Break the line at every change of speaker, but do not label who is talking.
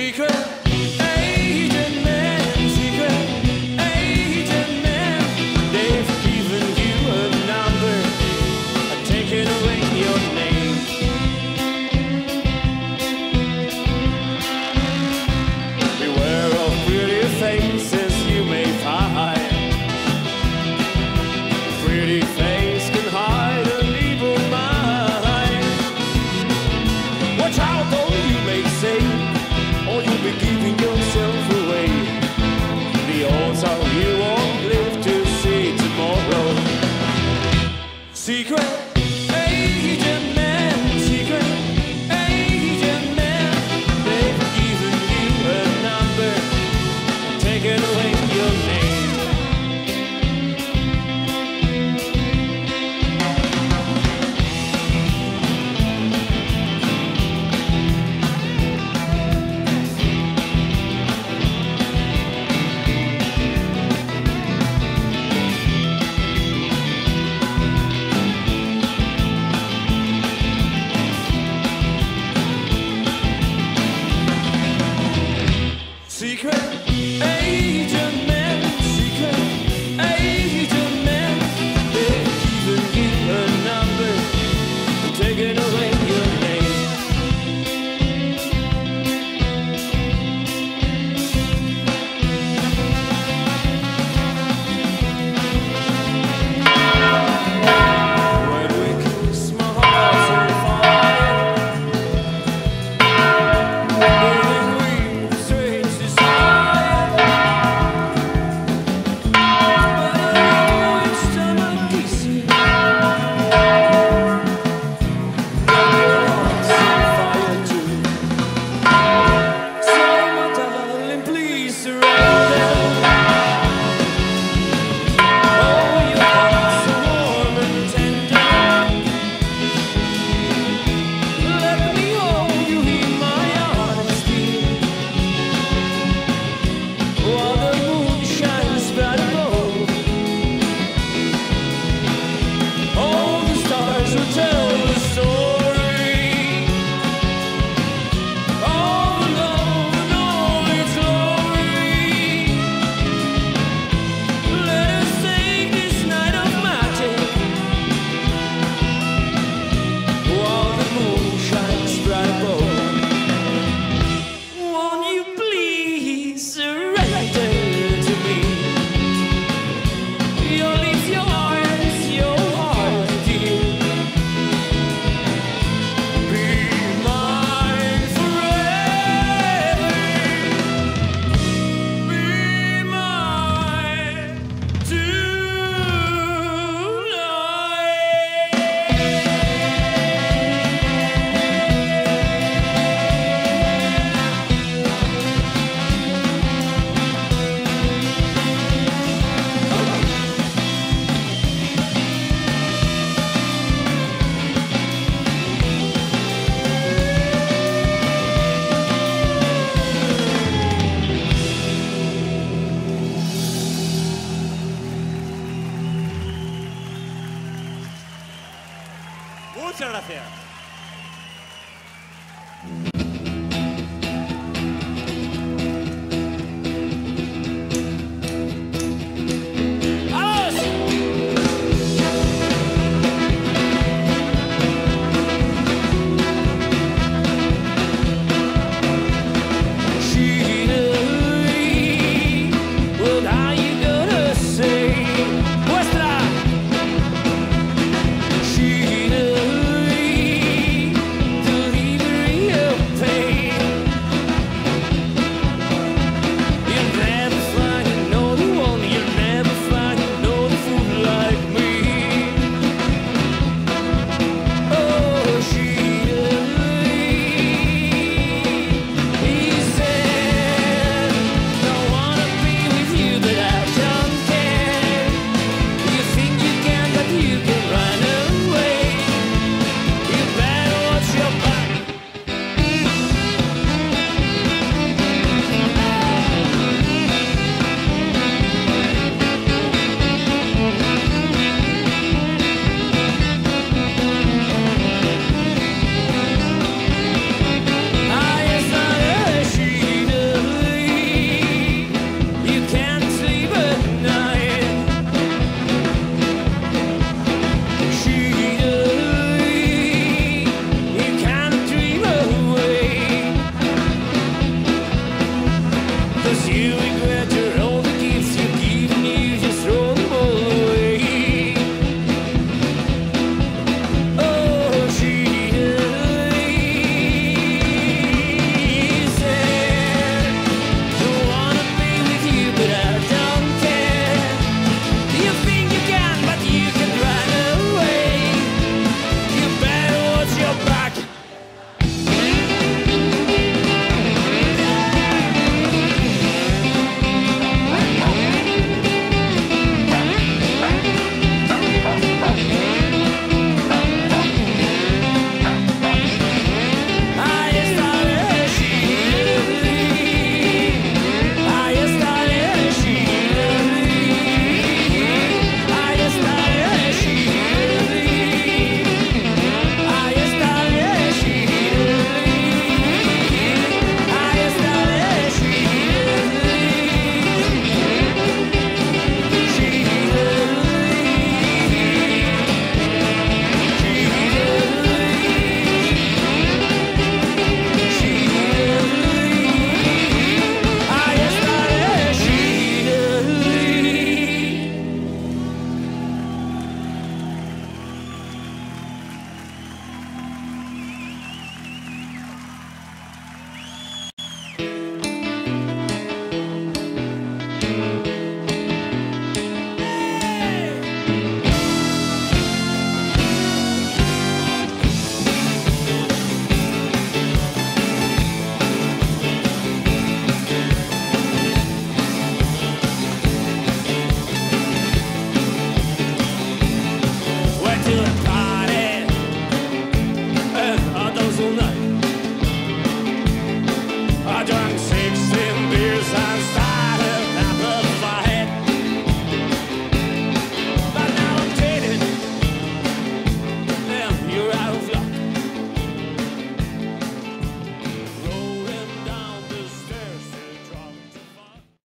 Secret agent man, secret agent man. They've given you a number, taken away your name. Beware of pretty faces you may find. Pretty face can hide an evil mind. Watch out though, you may say, or you'll be giving yourself away. The odds are you won't live to see tomorrow. Secret agent man, secret agent man. They've given you a number, taken away your name. Secret agent man, secret agent man. They've given you a number, taken away your name. When we kiss, my heart's on fire. Burning with strange desire. 'cause you regret your